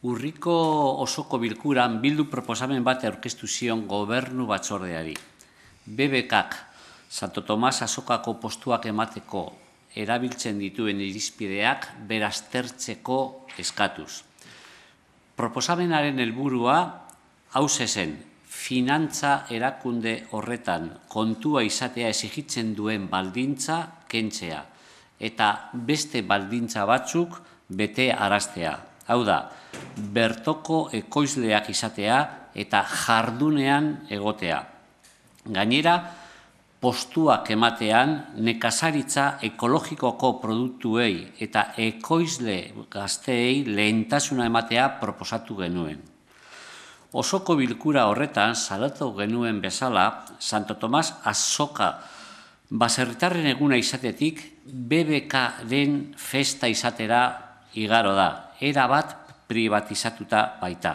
Urriko osoko bilkuran bildu proposamen bat aurkeztu zion gobernu batzordeari. BBKak Santo Tomas azokako postuak emateko erabiltzen dituen irizpideak beraztertzeko eskatuz. Proposamenaren helburua hauxe zen, finantza erakunde horretan kontua izatea exigitzen duen baldintza kentzea eta beste baldintza batzuk bete araztea. Hau da, bertoko ekoizleak izatea eta jardunean egotea. Gainera, postuak ematean nekazaritza ekologikoko produktuei eta ekoizle gazteei lehentasuna ematea proposatu genuen. Osoko bilkura horretan salatu genuen bezala, Santo Tomas azoka baserritarren eguna izatetik BBKren festa izatera igaro da, erabat privatizatuta baita.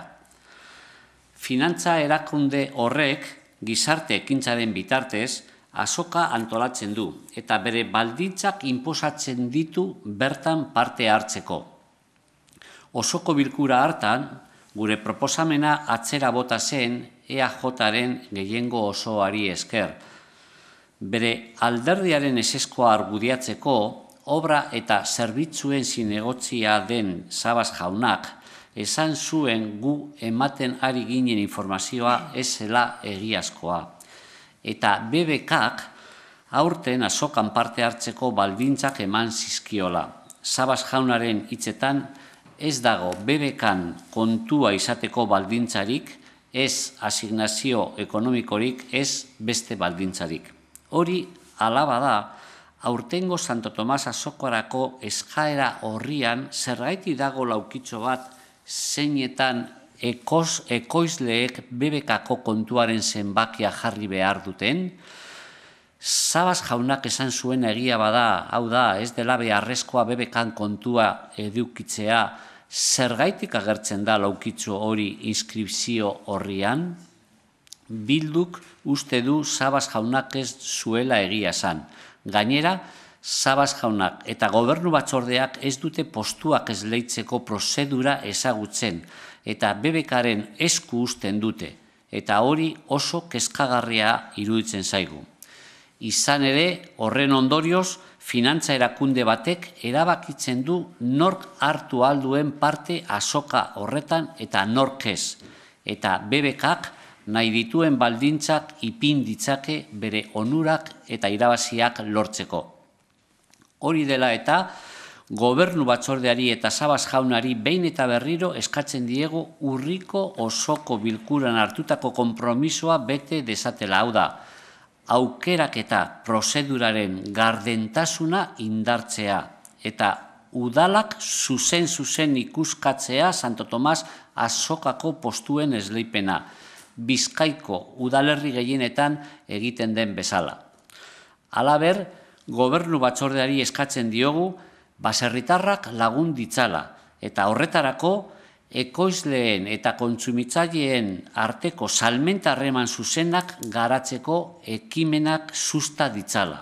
Finantza erakunde horrek gizarte ekintzaren bitartez azoka antolatzen du eta bere baldintzak inposatzen ditu bertan parte hartzeko. Osoko bilkura hartan, gure proposamena atzera bota zen EAJaren gehiengo osoari esker. Bere alderdiaren eseskoa argudiatzeko, obra eta zerbitzuen zinegotzia den Sabas jaunak esan zuen gu ematen ari ginen informazioa ez zela egiazkoa. Eta BBKak aurten azokan parte hartzeko baldintzak eman zizkiola. Sabas jaunaren hitzetan ez dago BBKan kontua izateko baldintzarik, ez asignazio ekonomikorik, ez beste baldintzarik. Hori alaba da, aurtengo Santo Tomas azokorako eskaera horrian zergaiti dago laukitxo bat zeinetan ekoizleek BBKako kontuaren zenbakia jarri behar duten. Sabas jaunak esan zuen egia bada, hau da, ez dela beharrezkoa BBKan kontua edukitzea, zergaitik agertzen da laukitxo hori inskripzio horrian? Bilduk uste du Sabas jaunak ez zuela egia esan. Gainera, Sabas jaunak eta gobernu batzordeak ez dute postuak esleitzeko prozedura ezagutzen eta BBKaren esku uzten dute, eta hori oso kezkagarria iruditzen zaigu. Izan ere, horren ondorioz, finantza erakunde batek erabakitzen du nork hartu alduen parte azoka horretan eta nork ez, eta BBKak nahi dituen baldintzak ipin ditzake bere onurak eta irabaziak lortzeko. Hori dela eta, gobernu batzordeari eta Sabas jaunari behin eta berriro eskatzen diegu urriko osoko bilkuran hartutako konpromisoa bete dezatela. Hau da, aukerak eta prozeduraren gardentasuna indartzea eta udalak zuzen ikuskatzea Santo Tomas azokako postuen esleipena. Bizkaiko udalerri gehienetan egiten den bezala. Halaber, gobernu batzordeari eskatzen diogu baserritarrak lagun ditzala eta horretarako ekoizleen eta kontsumitzaileen arteko salmenta harreman zuzenak garatzeko ekimenak susta ditzala.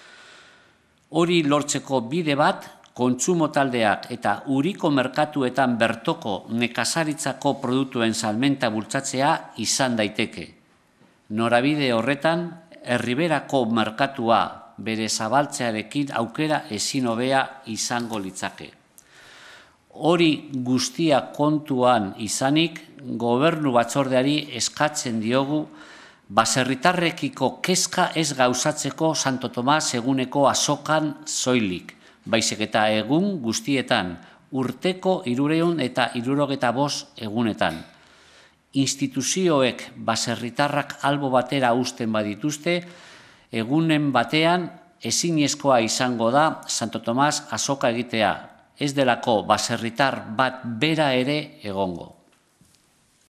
Hori lortzeko bide bat, kontsumo taldeak eta uriko merkatuetan bertoko nekazaritzako produktuen salmenta bultzatzea izan daiteke. Norabide horretan, Erriberako merkatua bere zabaltzearekin aukera ezin hobea izango litzake. Hori guztia kontuan izanik, gobernu batzordeari eskatzen diogu baserritarrekiko kezka ez gauzatzeko Santo Tomas eguneko azokan soilik, baizik eta egun guztietan, urteko 375 egunetan. Instituzioek baserritarrak albo batera uzten badituzte, egunen batean ezinezkoa izango da Santo Tomas azoka egitea, ez delako baserritar bat bera ere egongo.